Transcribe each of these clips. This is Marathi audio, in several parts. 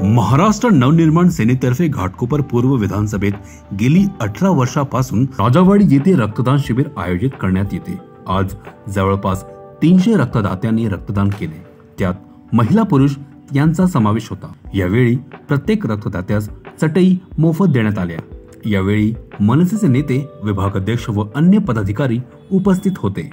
महाराष्ट्र नवनिर्माण सेनेतर्फे घाटकोपर पूर्व विधानसभेत गेली 18 वर्षापासून राजावाडी येथे रक्तदान शिबिर आयोजित करण्यात येते। आज जवळपास 300 रक्तदात्यांनी रक्तदान केले, त्यात महिला पुरुष यांचा समावेश होता। यावेळी प्रत्येक रक्तदात्यास चटई मोफत देण्यात आल्या। यावेळी मनसेचे नेते, विभागाध्यक्ष व अन्य पदाधिकारी उपस्थित होते।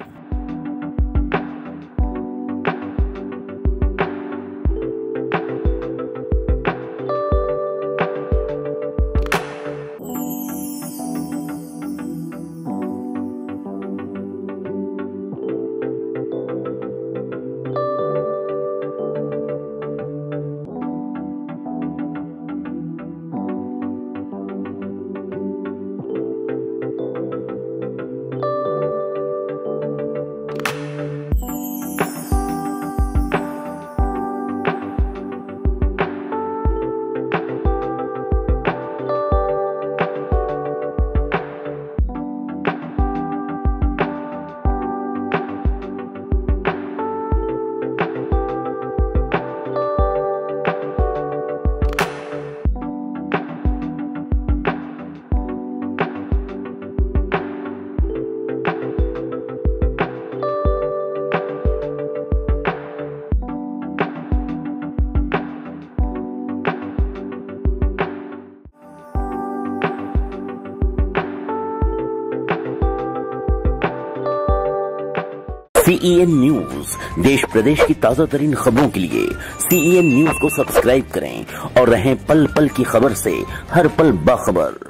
CEN न्यूज, देश प्रदेश की ताजा तरीन खबरों के लिए CEN न्यूज को सब्सक्राइब करें और रहें पल पल की खबर से हर पल बाखबर।